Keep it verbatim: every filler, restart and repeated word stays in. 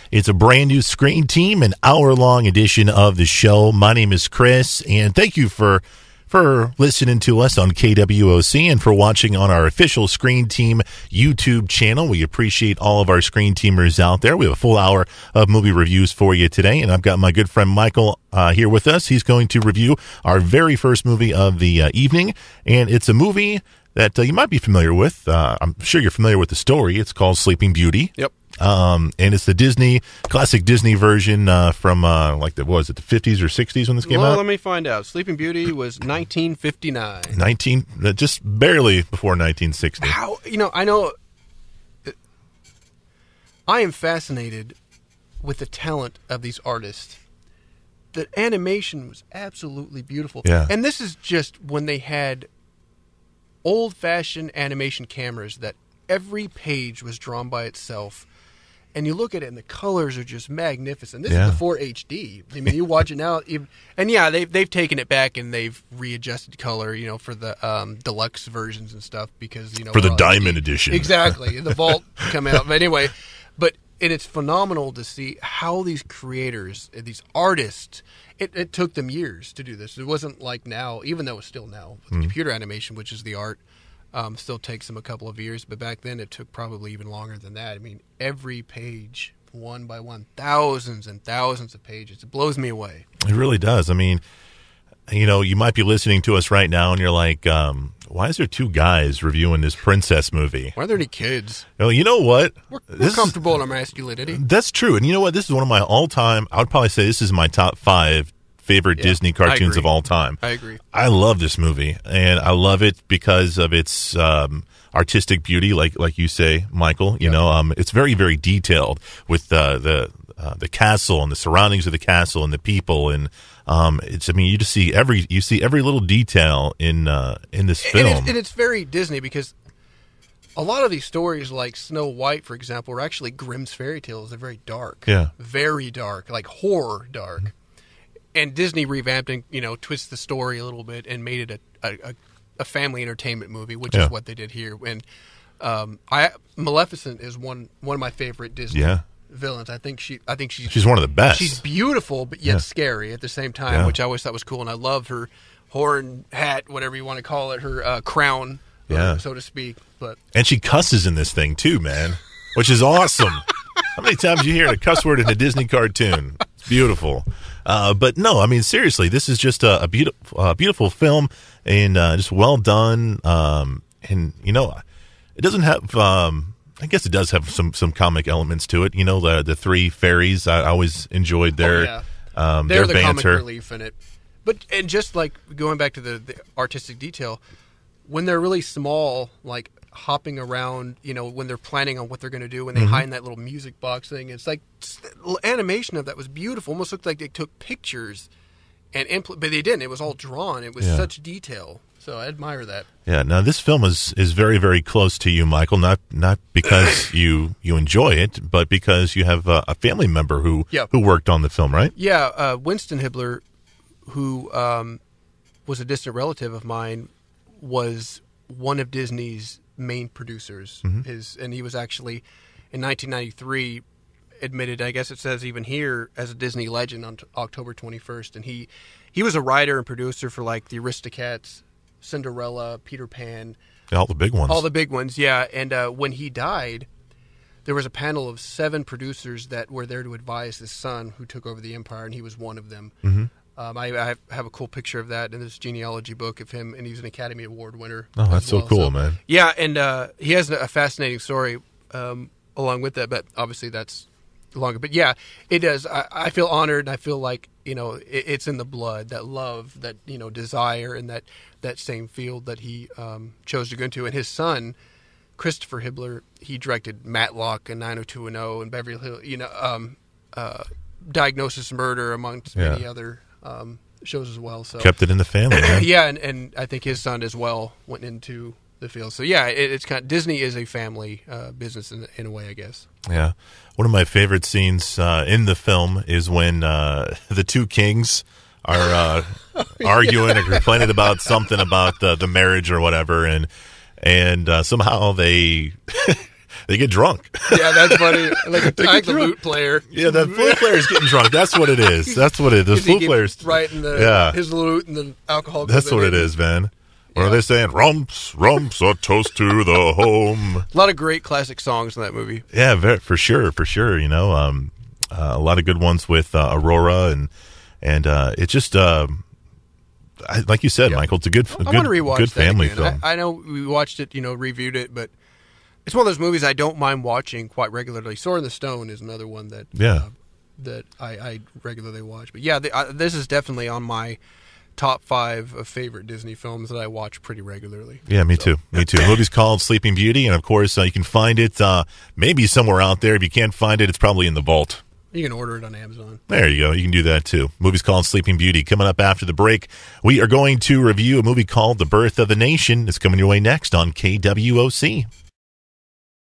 It's a brand new Screen Team, an hour-long edition of the show. My name is Chris, and thank you for for listening to us on K W O C and for watching on our official Screen Team YouTube channel. We appreciate all of our Screen Teamers out there. We have a full hour of movie reviews for you today, and I've got my good friend Michael uh, here with us. He's going to review our very first movie of the uh, evening, and it's a movie that uh, you might be familiar with. Uh, I'm sure you're familiar with the story. It's called Sleeping Beauty. Yep. Um, and it's the Disney, classic Disney version uh, from, uh, like, the, what was it, the fifties or sixties when this came well, out? let me find out. Sleeping Beauty was nineteen fifty-nine. nineteen, uh, just barely before nineteen sixty. How, you know, I know, I am fascinated with the talent of these artists. The animation was absolutely beautiful. Yeah. And this is just when they had old-fashioned animation cameras that every page was drawn by itself. And you look at it, and the colors are just magnificent. This Yeah. is before H D. I mean, you watch it now, even, and yeah, they've they've taken it back and they've readjusted color, you know, for the um, deluxe versions and stuff because you know For the we're all Diamond H D. Edition. Exactly, the Vault come out. But anyway, but and it's phenomenal to see how these creators, these artists, it, it took them years to do this. It wasn't like now, even though it's still now with Mm. computer animation, which is the art. Um, still takes them a couple of years, but back then it took probably even longer than that. I mean, every page, one by one, thousands and thousands of pages. It blows me away. It really does. I mean, you know, you might be listening to us right now, and you're like, um, why is there two guys reviewing this princess movie? Why are there any kids? Well, you know what? We're, we're This is- comfortable in our masculinity. That's true. And you know what? This is one of my all-time, I would probably say this is my top five favorite Yeah, Disney I cartoons agree. of all time. I agree. I love this movie, and I love it because of its um, artistic beauty, like like you say, Michael. You Yep. know, um, it's very very detailed with uh, the uh, the castle and the surroundings of the castle and the people, and um, it's. I mean, you just see every you see every little detail in uh, in this film. And it's, and it's very Disney because a lot of these stories, like Snow White, for example, are actually Grimm's fairy tales. They're very dark. Yeah. Very dark, like horror dark. And Disney revamped and, you know, twisted the story a little bit and made it a, a, a family entertainment movie, which Yeah. is what they did here. And um, I Maleficent is one one of my favorite Disney Yeah. villains. I think she I think she's She's one of the best. She's beautiful, but yet Yeah. scary at the same time, Yeah. which I always thought was cool. And I love her horn hat, whatever you want to call it, her uh, crown, uh, Yeah. so to speak. But And she cusses in this thing too, man, which is awesome. How many times you hear a cuss word in a Disney cartoon? It's beautiful. Uh, but no, I mean, seriously, this is just a, a beautiful, uh, beautiful film and uh, just well done. Um, and, you know, it doesn't have, um, I guess it does have some, some comic elements to it. You know, the the three fairies, I always enjoyed their, oh, yeah. um, they're their the comic banter. relief in it. But and just like going back to the, the artistic detail, when they're really small, like hopping around, you know, when they're planning on what they're going to do, when they Mm-hmm. hide in that little music box thing, it's like just the little animation of that was beautiful. Almost looked like they took pictures and impl- but they didn't. It was all drawn. It was Yeah. such detail. So I admire that. Yeah, now this film is, is very, very close to you, Michael, not not because you, you enjoy it, but because you have a, a family member who Yeah. who worked on the film, right? Yeah, uh, Winston Hibbler, who um, was a distant relative of mine, was one of Disney's main producers. His and he was actually in nineteen ninety-three admitted, I guess it says even here, as a Disney legend on t- October twenty-first. And he he was a writer and producer for like the Aristocats, Cinderella, Peter Pan, All the big ones. all the big ones. Yeah, and uh, when he died, there was a panel of seven producers that were there to advise his son, who took over the empire, and he was one of them. Mm-hmm. Um, I, I have a cool picture of that in this genealogy book of him, and he's an Academy Award winner. Oh, that's as so well. cool, man. Yeah, and uh, he has a fascinating story um, along with that, but obviously that's longer. But yeah, it does. I, I feel honored, and I feel like, you know, it, it's in the blood, that love, that, you know, desire, and that, that same field that he um, chose to go into. And his son, Christopher Hibbler, he directed Matlock and nine oh two one oh and Beverly Hills, you know, um, uh, Diagnosis Murder, amongst many Yeah. other um, shows as well. So Kept it in the family, man. yeah, and, and I think his son as well went into the field. So yeah, it, it's kind of, Disney is a family uh, business in, in a way, I guess. Yeah. One of my favorite scenes uh, in the film is when uh, the two kings are uh, arguing or complaining about something about the, the marriage or whatever, and and uh, somehow they they get drunk. Yeah, that's funny. Like, like the drunk. flute player. Yeah, that flute player's getting drunk. That's what it is. That's what it is. The flute player's right in the yeah. his lute and the alcohol. That's what it is, man. What yeah. are they saying? Rumps, rumps, a toast to the home. A lot of great classic songs in that movie. Yeah, very, for sure, for sure. You know, um, uh, a lot of good ones with uh, Aurora, and and uh, it's just uh, I, like you said, yeah. Michael. It's a good, a I good, want to rewatch good that family again. film. I, I know we watched it, you know, reviewed it, but it's one of those movies I don't mind watching quite regularly. Sword in the Stone is another one that yeah. uh, that I, I regularly watch. But yeah, the, I, this is definitely on my top five of favorite Disney films that I watch pretty regularly. Yeah, me so. too. Me too. The movie's called Sleeping Beauty, and of course, uh, you can find it uh, maybe somewhere out there. If you can't find it, it's probably in the vault. You can order it on Amazon. There you go. You can do that too. The movie's called Sleeping Beauty. Coming up after the break, we are going to review a movie called The Birth of a Nation. It's coming your way next on K W O C.